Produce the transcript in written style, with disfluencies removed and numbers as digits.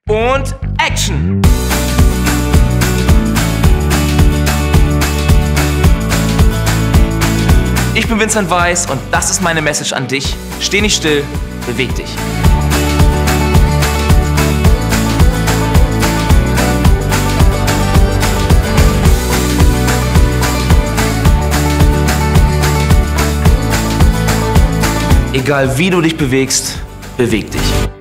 Und Action! Ich bin Vincent Weiss und das ist meine Message an dich. Steh nicht still, beweg dich. Egal wie du dich bewegst, beweg dich.